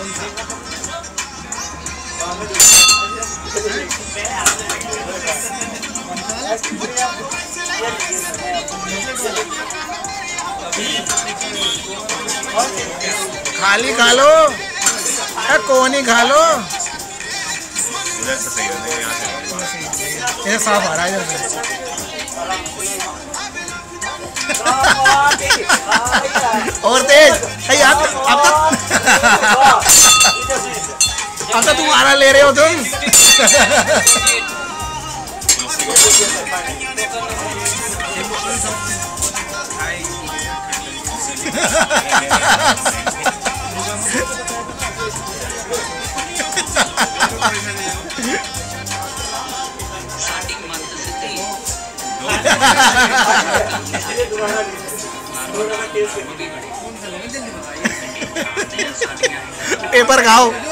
खाली खा लो, कोनी खा लो। ये साफ आ रहा है इधर से। और तेज अब तो तुम्हारा ले रहे हो तुम। पेपर खाओ।